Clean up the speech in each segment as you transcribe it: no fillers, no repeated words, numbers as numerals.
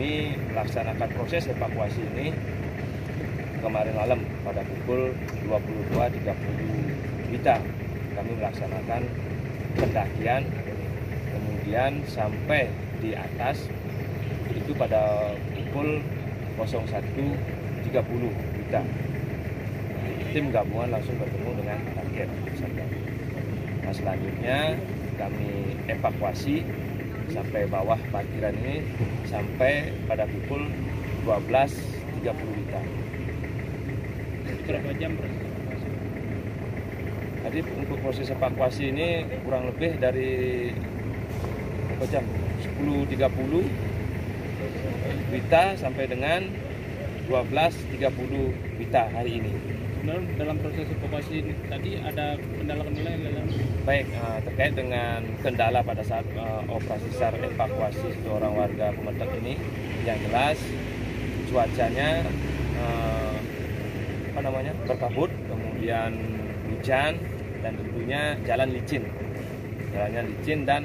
kami melaksanakan proses evakuasi ini kemarin malam pada pukul 22.30 WITA. Kami melaksanakan pendakian, kemudian sampai di atas itu pada pukul 01.30 WITA. Tim gabungan langsung bertemu dengan target. Nah, selanjutnya kami evakuasi sampai bawah parkiran ini sampai pada pukul 12.30 WITA. Berapa jam proses evakuasi? Jadi untuk proses evakuasi ini kurang lebih dari berapa jam? 10.30 WITA sampai dengan 12.30 WITA hari ini. Dalam proses evakuasi ini tadi ada kendala-kendala yang dalam? Baik, terkait dengan kendala pada saat operasi SAR evakuasi seorang warga Pemetek ini, yang jelas cuacanya berkabut, kemudian hujan, dan tentunya jalannya licin dan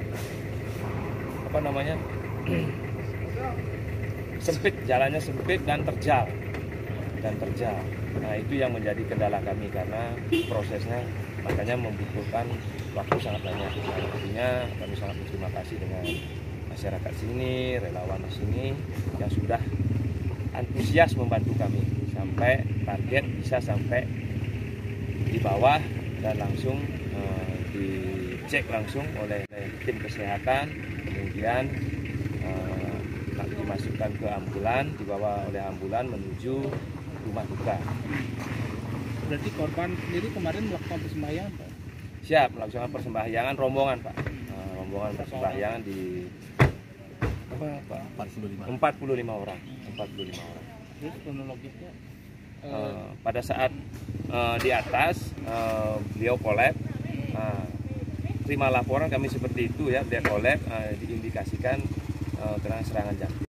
sempit, jalannya sempit dan terjal. Nah, itu yang menjadi kendala kami karena prosesnya makanya membutuhkan waktu sangat banyak. Nah, tentunya kami sangat berterima kasih dengan masyarakat sini, relawan di sini yang sudah antusias membantu kami sampai target bisa sampai di bawah dan langsung dicek langsung oleh tim kesehatan, kemudian dimasukkan ke ambulan, dibawa oleh ambulan menuju rumah duka. Berarti korban sendiri kemarin melakukan persembahyangan, Pak? Siap, melaksanakan persembahyangan rombongan, Pak. Rombongan persembahyangan di 45 orang. Terus kronologisnya? Pada saat di atas beliau kolab, terima laporan kami seperti itu ya, beliau kolab, diindikasikan kena serangan jantung.